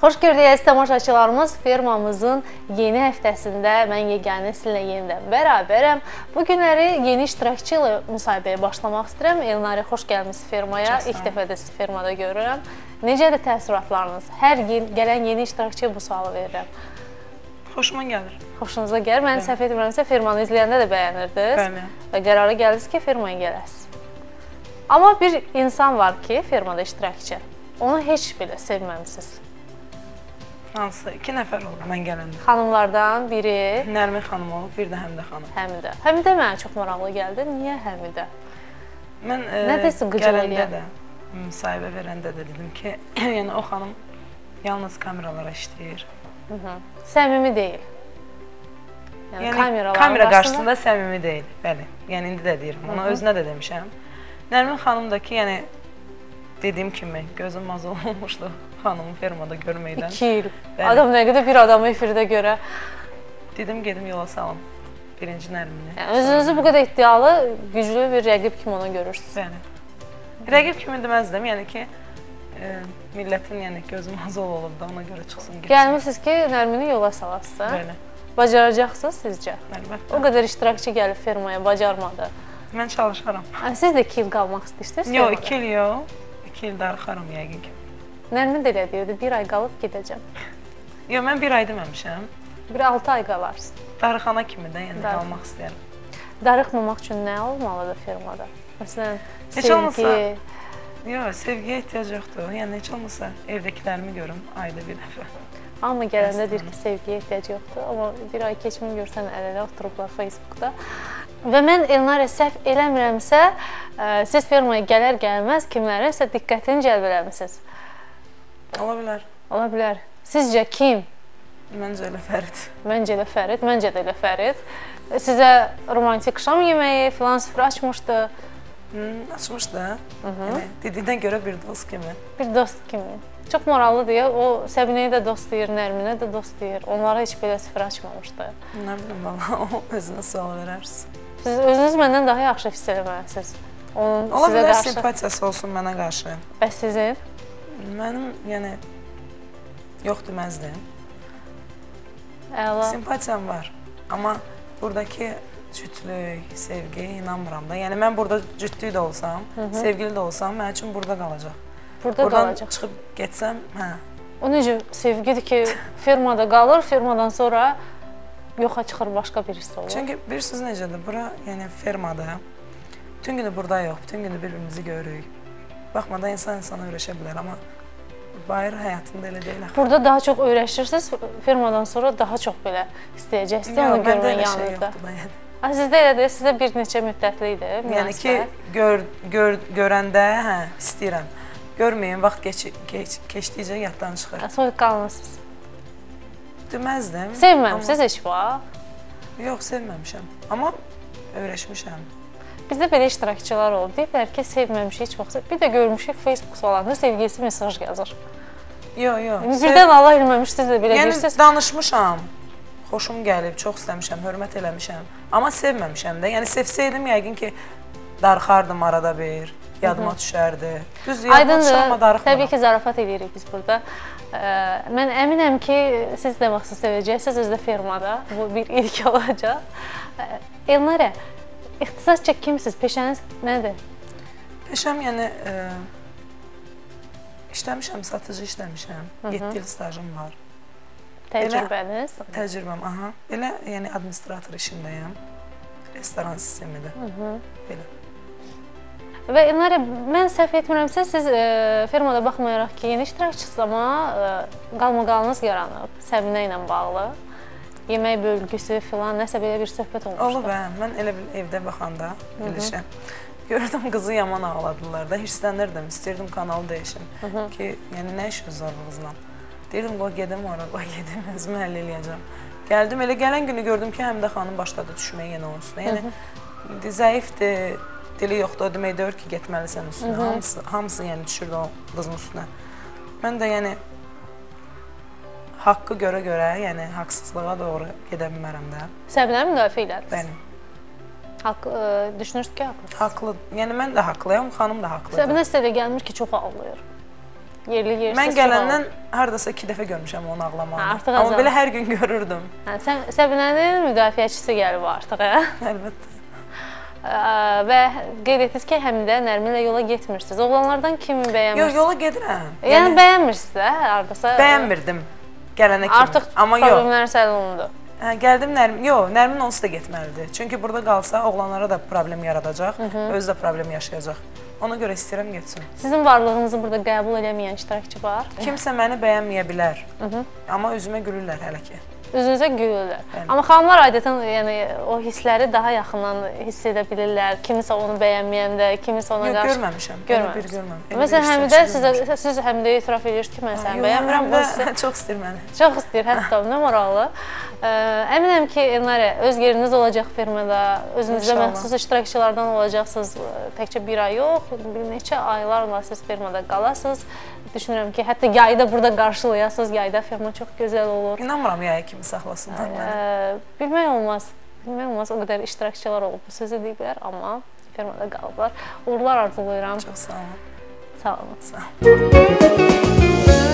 Xoş gördük əziz tamaşaçılarımız. Fermamızın yeni həftəsində mən yeganə sizinlə yenidən bərabərəm. Bu günləri yeni iştirakçı ilə müsahibəyə başlamaq istəyirəm. Elnari, xoş gəlmisiniz fermaya. İlk dəfə də sizi fermada görürəm. Necədir təəssüratlarınız? Hər gün gələn yeni iştirakçıya bu sualı verirəm. Xoşuma gəlir. Xoşunuza gəlir. Mən səhv etmirəmsə fermanı izləyəndə də bəyənirdiniz. Bəli. Və qərara gəldiniz ki, fermaya gələsiniz. Amma bir insan var ki, fermada iştirakçı. Onu heç belə sevməmisiniz. Hansı? 2 nəfər oldu mən gələndə. Xanımlardan biri Nərmin xanım olub, bir də Həmidə xanım. Həmidə. Həmidə mənə çox maraqlı gəldi. Niyə Həmidə? Mən gələndə də, müsahibə verəndə də dedim ki, yəni o xanım yalnız kameralara işləyir. Səmimi deyil. Yəni kamera qarşısında səmimi deyil. Bəli. Yəni indi də deyirəm. Ona özünə də demişəm. Nərmin xanım da ki, yəni dediyim kimi gözüm maz olmuşdu xanımı fermada görməkdən. 2 il. Adam nə qədər bir adamı efirdə görə. Dedim, gedim yola salım birinci Nərmini. Yəni, özünüzü bu qədər iddialı, güclü bir rəqib kimi ona görürsünüz. Bəli. Rəqib kimi deməzdim, yəni ki, millətin gözü maz olub da ona görə çıxsın, getsin. Gəlmişsiniz ki, Nərmini yola salasınız. Bəli. Bacaracaqsınız sizcə? Əlbəttə. O qədər iştirakçı gəlib fermaya, bacarmadı. Mən çalışaram. Siz də 2 il qalmaq istəyirsiniz? Yox, 2 il yox. 2 il darıxaram yəqin ki. Nərmin də elə deyirdi, 1 ay qalıb gedəcəm. Yox, mən 1 ay deməmişəm. Bir 6 ay qalarsın. Darıxana kimi də qalmaq istəyirəm. Darıxmamaq üçün nə olmalıdır fermada? Məsələn, sevgi. Yox, sevgiyə ehtiyac yoxdur. Yəni, heç olmasa evdəkilərimi görüm ayda bir dəfə. Amma gələndə deyir ki, sevgiyə ehtiyac yoxdur. Amma 1 ay keçmini görsən, əl-ələ oturublar Facebookda. Və mən Elnari səhv eləmirəmsə, siz fermaya gələr-gəlməz kimlərinsə diqqətini cəlb eləmişsiniz. Ola bilər. Ola bilər. Sizcə kim? Məncə elə Fərid. Məncə elə Fərid, məncə də elə Fərid. Sizə romantik şam yeməyi filan sıfır açmışdı. Açmışdı. Dediyinə görə bir dost kimi. Bir dost kimi. Çox maraqlıdır. O Səbinəyə də dost deyir, Nərminə də dost deyir. Onlara heç belə sıfır açmamışdı. Nə bilim, valla o özünə sual verərsiniz. Siz özünüz məndən daha yaxşı hiss eləməlisiniz. Ola bilər simpatiyası olsun mənə qarşı. Bəs sizin? Mənim, yəni, yox deməzdim. Əla. Simpatiyam var. Amma buradakı cütlük, sevgi inanmıram da. Yəni, mən burada cütlük də olsam, sevgili də olsam, mənim üçün burada qalacaq. Burada qalacaq. Buradan çıxıb getsəm, hə. O necə sevgidir ki, fermada qalır, fermadan sonra yoxa çıxır, başqa birisi olur. Çünki bir söz necədir, bura, yəni fermada, bütün günü burada yox, bütün günü bir-birimizi görürük. Baxmadan insan insana öyrəşə bilər, amma bayır həyatında elə deyil. Burada daha çox öyrəşirsiniz, fermadan sonra daha çox belə istəyəcəksiniz, onu görmək yanınızda. Sizdə elədir, sizdə bir neçə müddətli idi. Yəni ki, görəndə, hə, istəyirəm. Görməyin, vaxt keçdikcə yaddan çıxır. Soyuqqanlısınız. Deməzdim. Sevməmisiniz heç vaxt? Yox, sevməmişəm. Amma öyrəşmişəm. Bizdə belə iştirakçılar olub. Deyiblər ki, sevməmişik heç vaxt. Bir də görmüşük Facebook suallarında sevgilisi mesaj yazır. Yox. Birdən Allah eləməmişsiniz də belə deyirsiniz. Yəni, danışmışam. Xoşum gəlib, çox istəmişəm, hörmət eləmişəm. Amma sevməmişəm də. Yəni, sevsəydim yəqin ki, darıxardım arada bir, yadıma düşərdi. Düz yadıma düşər, amma darıxmaram. Təbii ki, zarafat edirik biz burada. Mən əminəm ki, siz də vaxtı sevəcəksiniz, özdə fermada. Bu bir ilk olacaq. Elnari, ixtisasca kimsiniz? Peşəniz nədir? Peşəm, yəni, işləmişəm, satıcı işləmişəm. 7 il stajım var. Təcrübəniz? Təcrübəm, aha. Elə, yəni, administrator işindəyəm. Restoran sistemidir. Belə. Və Elnari, mən səhv etmirəmsə, siz fermada baxmayaraq ki, yeni iştirakçısınız, amma qalmaqalınız yaranıb Səbinə ilə bağlı. Yemək bölgüsü filan, nəsə belə bir söhbət olmuşdu. Olub, mən elə bir evdə baxanda bilişəm. Gördüm, qızı yaman ağladılar da, hirslənirdim, istəyirdim kanalı dəyişim ki, yəni nə işiniz var bu qızla? Deyirdim, qoy gedim ora, qoy gedim, özümü həll eləyəcəm. Gəldim, elə gələn günü gördüm ki, Həmidə xanım başladı düşməyə yenə onun üstünə. Yəni, zəifdir, dili yoxdur, o demək deyir ki, getməlisən üstünə. Hamısı yəni düşürdü o qızın üstünə. Mən də yəni haqqı görə, yəni haqsızlığa doğru gedə bilmərəm də. Səbinə müdafiə elədiniz? Bəli. Düşünürsünüz ki, haqlısınız? Haqlı. Yəni mən də haqlıyam, xanım da haqlıdır. Səbinə sizə də gəlmir ki, çox ağlayır. yerli yersiz Mən gələndən hardasa 2 dəfə görmüşəm onu ağlamağını. Artıq Amma belə hər gün görürdüm. Sən Səbinənin müdafiəçisi gəlib artıq, hə? Əlbəttə. Və qeyd etdiniz ki, həm də Nərminlə yola getmirsiniz. Oğlanlardan kimi bəyənmirsiniz? Yox, yola gedirəm. Yəni bəyənmirsiniz də, hardasa? Bəyənmirdim gələnə kimi. Artıq amma yox. problemlərin həll olundu. Hə, gəldim Nərmin. Yox, Nərmin onsuz da getməlidir. Çünki burada qalsa oğlanlara da problem yaradacaq, özü də problem yaşayacaq. Ona görə istəyirəm getsin. Sizin varlığınızı burada qəbul edəməyən iştirakçı var? Kimsə məni bəyənməyə bilər. Amma üzümə gülürlər hələ ki. Üzünüzə gülürlər. Amma xanımlar adətən yəni o hissləri daha yaxından hiss edə bilirlər. Kimisə onu bəyənməyəndə, kimisə ona qarşı görməmişəm. Görməmişəm. Məsələn, Həmidə siz Həmidə etiraf edirsiniz ki, mən səni bəyənmirəm. Həmidə çox istəyir məni. Çox istəyir, hətta nə maraqlı. Əminəm ki, Elnarə, öz yeriniz olacaq firmada, özünüzdə məxsus iştirakçılardan olacaqsınız. Təkcə bir ay yox, bir neçə aylarla siz firmada qalasınız. Düşünürəm ki, hətta yayda burada qarşılayasınız, yayda firma çox gözəl olur. İnanmıram yayı kimi saxlasınlar məni. Bilmək olmaz, o qədər iştirakçılar olub, bu sözü deyiblər, amma firmada qalıblar. Uğurlar arzulayıram. Çox sağ olun. Sağ olun. Sağ olun.